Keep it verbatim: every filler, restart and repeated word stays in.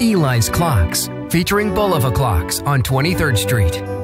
Eli's Clocks, featuring Bulova clocks on twenty-third Street.